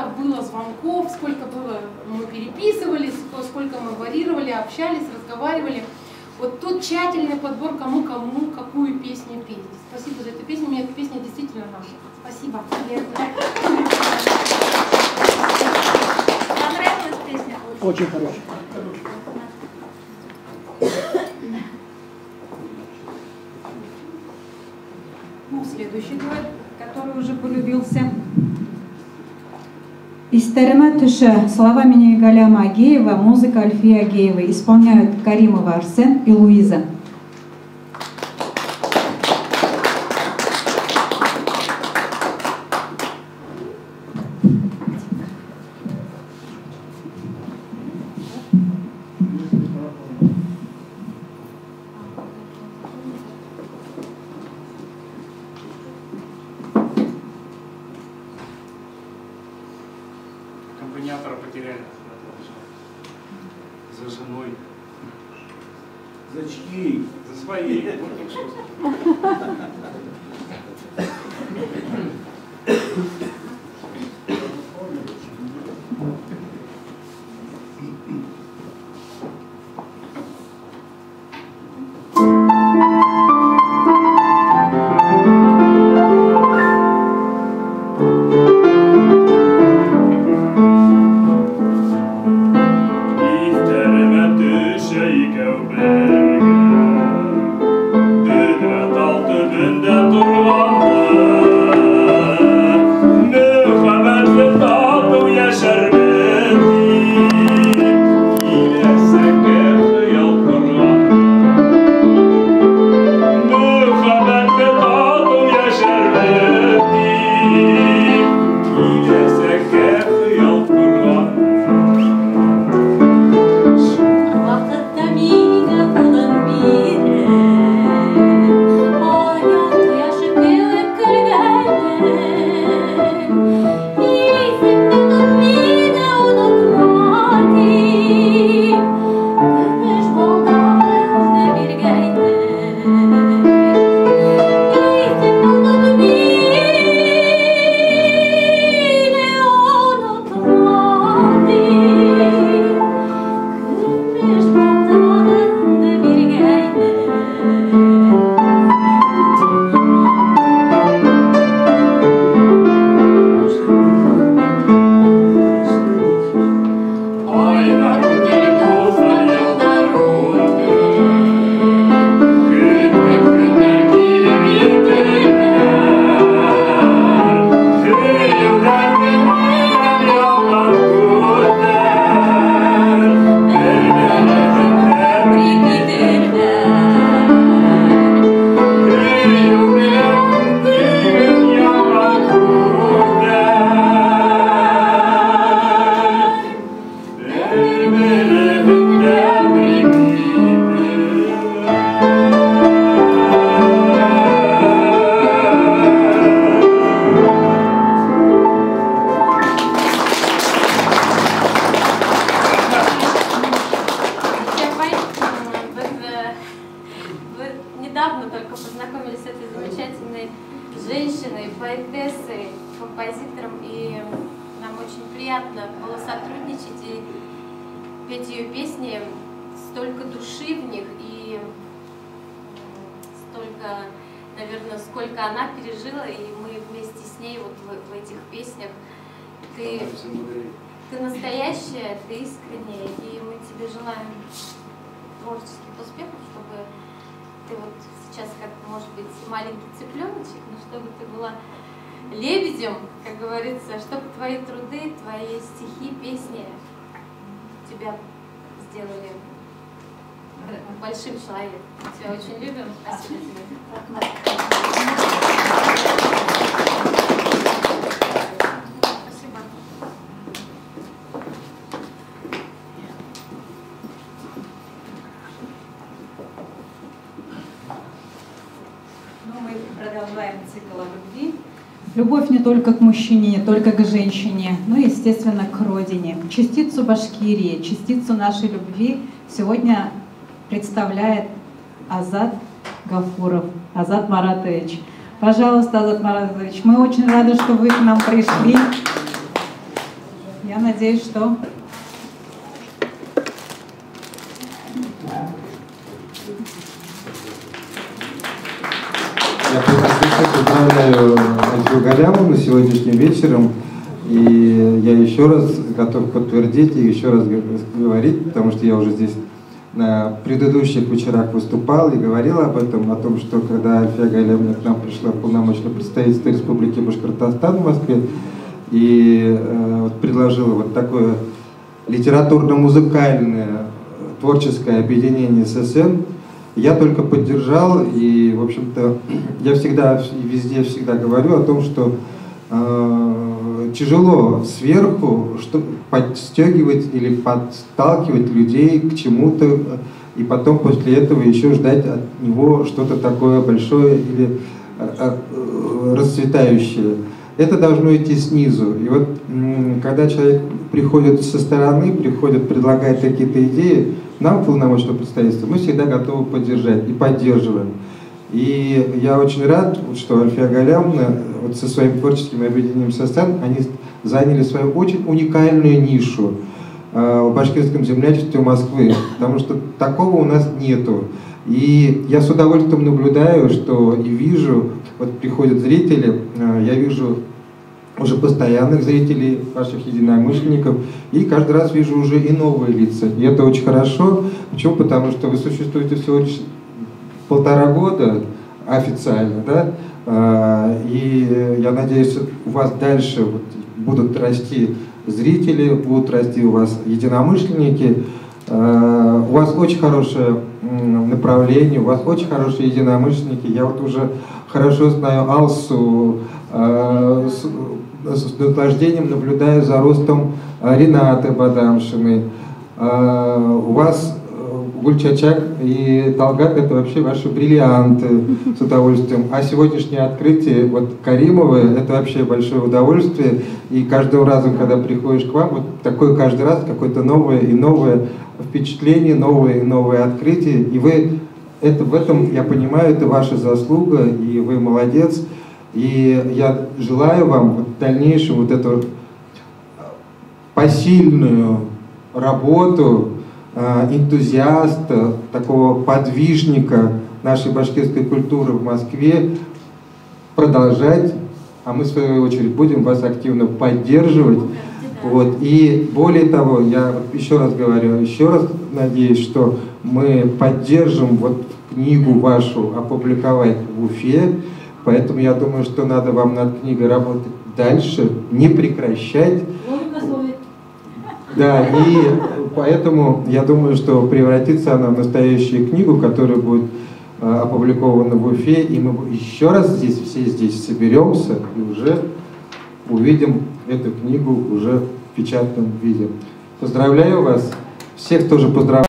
сколько было звонков, сколько было, мы переписывались, сколько мы варьировали, общались, разговаривали. Вот тот тщательный подбор, кому какую песню петь. Спасибо за эту песню, мне эта песня действительно наша. Спасибо. Понравилась песня? Очень хорошая. Ну, следующий дуэт, который уже полюбился. «Истерема Тыша» словами Нигаляма Агеева, музыка Альфии Агеевой. Исполняют Каримова Арсен и Луиза. Аккомпаниатора потеряли. За женой. За чьи? За свои. недавно только познакомились с этой замечательной женщиной, поэтессой, композитором, и нам очень приятно было сотрудничать и петь ее песни. Столько души в них и столько, наверное, сколько она пережила, и мы вместе с ней вот в этих песнях. Ты настоящая, ты искренняя, и мы тебе желаем творческих успехов, чтобы ты вот сейчас, как может быть, маленький цыпленочек, но чтобы ты была лебедем, как говорится, чтобы твои труды, твои стихи, песни тебя сделали большим человеком. Мы тебя очень любим. Спасибо тебе. Спасибо. Ну, мы продолжаем цикл о любви. Любовь не только к мужчине, не только к женщине, но и, естественно, к родине. Частицу Башкирии, частицу нашей любви сегодня представляет Азат Гафуров. Азат Маратович. Пожалуйста, Азат Маратович, мы очень рады, что вы к нам пришли. Я надеюсь, что... Я поздравляю Альфию Галямовну сегодняшним вечером. И я еще раз готов подтвердить и еще раз говорить, потому что я уже здесь на предыдущих вечерах выступал и говорил об этом, о том, что когда Альфия Галямовна к нам пришла в полномочное представительство Республики Башкортостан в Москве и предложила вот такое литературно-музыкальное творческое объединение ССН, я только поддержал, и, в общем-то, я всегда и везде всегда говорю о том, что тяжело сверху подстегивать или подталкивать людей к чему-то, и потом после этого еще ждать от него что-то такое большое или расцветающее. Это должно идти снизу. И вот когда человек приходит со стороны, предлагает какие-то идеи, нам, полномочное представительство, мы всегда готовы поддержать и поддерживаем. И я очень рад, что Альфия Галямовна вот со своим творческим объединением ССН, они заняли свою очень уникальную нишу в башкирском землячестве Москвы, потому что такого у нас нету. И я с удовольствием наблюдаю, что и вижу, вот приходят зрители, я вижу уже постоянных зрителей, ваших единомышленников, и каждый раз вижу уже и новые лица. И это очень хорошо. Почему? Потому что вы существуете всего лишь 1,5 года официально, да? И я надеюсь, у вас дальше будут расти зрители, будут расти у вас единомышленники. У вас очень хорошее направление, у вас очень хорошие единомышленники. Я вот уже хорошо знаю Алсу, с наслаждением наблюдаю за ростом Ренаты Бадамшиной. У вас Гульчачак и Талгат — это вообще ваши бриллианты, с удовольствием. А сегодняшнее открытие вот Каримовой — это вообще большое удовольствие. И каждым разом, когда приходишь к вам, вот такое каждый раз какое-то новое и новое впечатление, новые и новые открытия. И вы, в этом, я понимаю, это ваша заслуга, и вы молодец. И я желаю вам в дальнейшем вот эту посильную работу энтузиаста, такого подвижника нашей башкирской культуры в Москве продолжать, а мы в свою очередь будем вас активно поддерживать. Вот. И более того, я еще раз говорю, еще раз надеюсь, что мы поддержим вот книгу вашу опубликовать в Уфе, поэтому я думаю, что надо вам над книгой работать дальше, не прекращать. Да, и поэтому я думаю, что превратится она в настоящую книгу, которая будет опубликована в Уфе, и мы еще раз все здесь соберемся и уже увидим эту книгу уже в печатном виде. Поздравляю вас, всех тоже поздравляю.